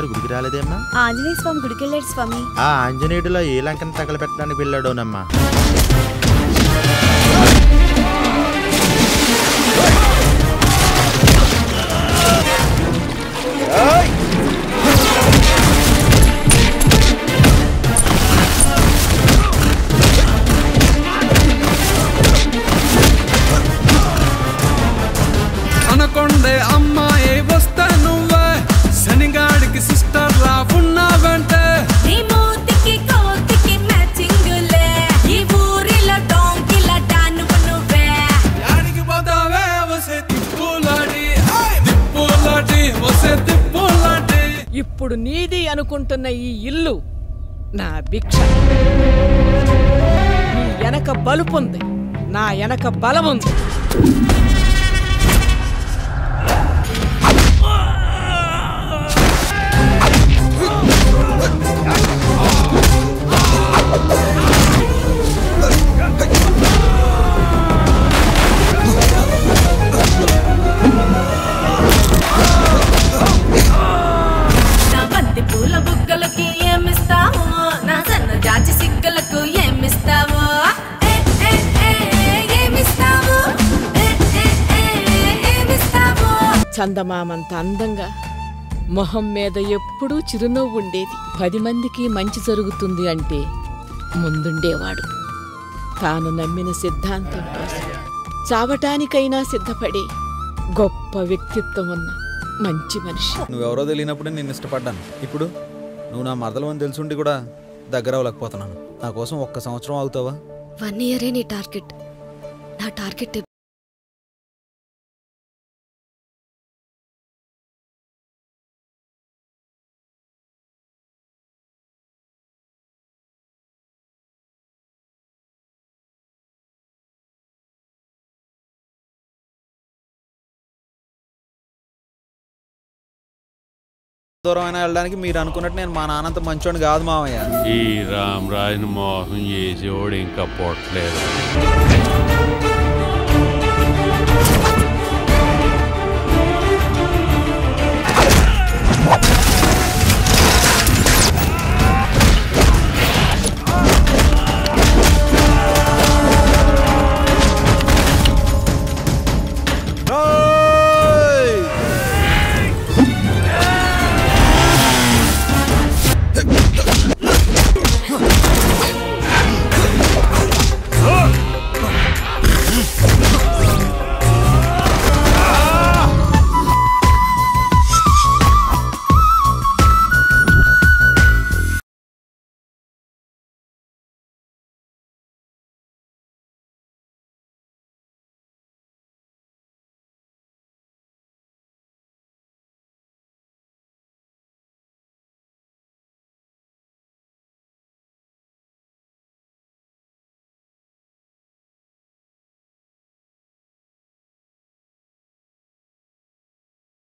గారు గుడికి రాలేదేమ్మా? ఆంజనేయ స్వామి గుడికి వెళ్ళాడు స్వామి. ఆ ఆంజనేయుడిలో ఏ లంకను తగలపెట్టడానికి వెళ్ళాడోనమ్మా. అనకొండే అమ్మాయి వస్తా నువ్వే శనిగాడికి సిస్టర్ లా ఉన్నావంటే నీ మూతికి కోతికి మ్యాచింగులే ఈ ఊరిలో డోంకిలా డాను నువ్వే యాడికి పోతావే వసే తిప్పులాడి తిప్పులాడి వసే తిప్పులాడి ఇప్పుడు నీది అనుకుంటున్న ఈ ఇల్లు నా భిక్ష. నీ వెనక బలుపుంది, నా వెనక బలముంది. నా బంతి పూల బుగ్గలకి ఏమిస్తావు, నా సన్న జాజి సిగ్గలకు ఏమిస్తావు, ఏమిస్తావు, ఏమిస్తావు. చందమామంత అందంగా మొహం మీద ఎప్పుడూ చిరునవ్వు ఉండేది. 10 మందికి మంచి జరుగుతుంది అంటే ముందుండేవాడు. తాను నమ్మిన సిద్ధాంతం కోసం చావటానికైనా సిద్ధపడే గొప్ప వ్యక్తిత్వం ఉన్న మంచి మనిషి. నువ్వెవరో తెలియనప్పుడు నేను ఇష్టపడ్డాను. ఇప్పుడు నువ్వు నా మరదలు అని తెలుసుండి కూడా దగ్గర అవ్వలేకపోతున్నాను. నా కోసం 1 సంవత్సరం అవుతావా? 1 ఇయరే నీ టార్గెట్. నా టార్గెట్ దూరం అయినా వెళ్ళడానికి మీరు అనుకున్నట్టు నేను మా నాన్నంత మంచోని కాదు మావయ్య. ఈ రామరాజుని మోసం చేసేవాడు ఇంకా పొట్టలేదు.